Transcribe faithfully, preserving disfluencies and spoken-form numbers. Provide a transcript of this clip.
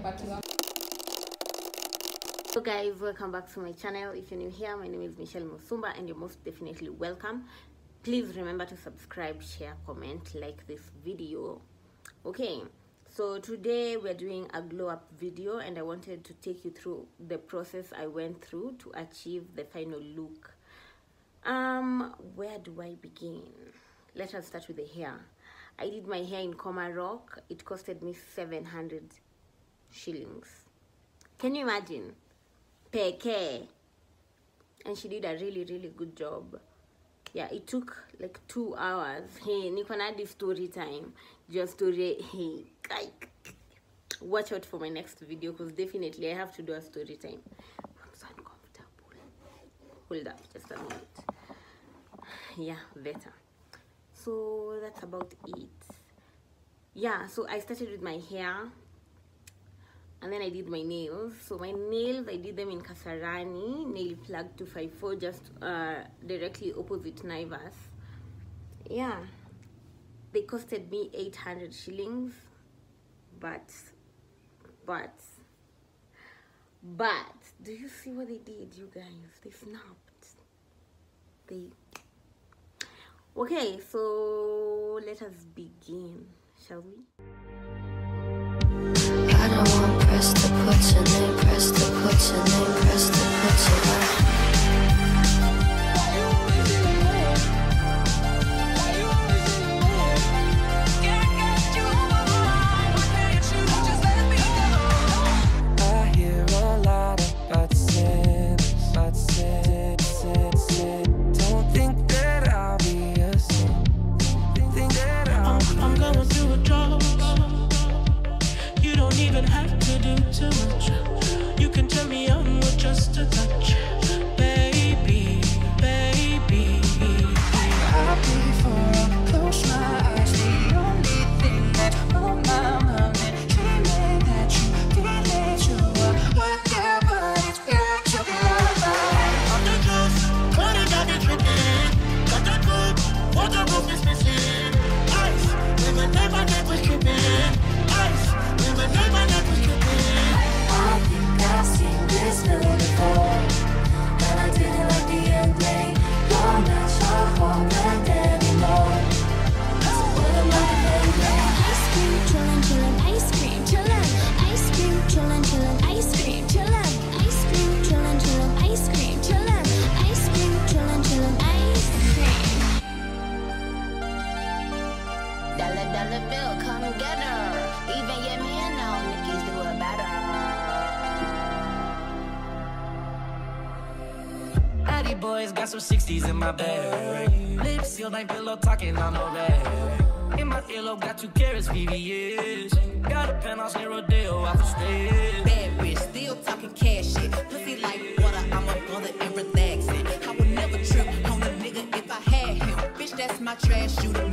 Hello guys, welcome back to my channel. If you're new here, my name is Michelle Musumba and you're most definitely welcome. Please remember to subscribe, share, comment, like this video. Okay, so today we're doing a glow up video and I wanted to take you through the process I went through to achieve the final look. Um where do I begin? Let us start with the hair. I did my hair in Coma Rock. It costed me seven hundred shillings. Can you imagine? Peke. And she did a really really good job. Yeah, it took like two hours. Hey, niko na hadi story time. Just story. Hey, watch out for my next video because definitely I have to do a story time. I'm so uncomfortable. Hold up, just a minute. Yeah, better. So that's about it. Yeah, so I started with my hair and then I did my nails. So my nails, I did them in Kasarani Nail Plug two five four, just uh, directly opposite Naivas. Yeah, they costed me eight hundred shillings, but but but do you see what they did, you guys? They snapped. They okay, so let us begin, shall we? I don't want press to put your name, press to put your name, press to put your name. I hear a lot about sin, about sin, sin, sin. Don't think that I'll be a sin. Think that I'll be I'm going through a drought. You don't even have to do too much. You can turn me on with just a touch. Baby, baby, happy for close my eyes. The only thing that's on my mind is dreaming that you feel it, you are whatever it's got to be alive. On the juice, cut it got it tripping. Got that good, what the roof is missing. Ice, when my never never tripping. Ice, when my never never tripping. I think I've seen this film before, but I didn't like the ending. You're not your homeland anymore. So what am I doing? Ice cream, chillin', chillin', ice cream, chillin', ice cream, chillin', chillin', ice cream, chillin', ice cream, chillin', chillin', ice cream, chillin', ice cream, chillin', chillin', ice cream. Dollar dollar bill, come get her. Even your man know Nicki's do it better. Addy boys got some sixties in my bag. Lips sealed like pillow talking on no rag. In my earlobe got two carrots, V V S. Got a penthouse near Rodeo off the stage. Bad bitch, still talking cash shit. Pussy like water, I'm a brother and relaxing. I would never trip on a nigga if I had him. Bitch, that's my trash, you the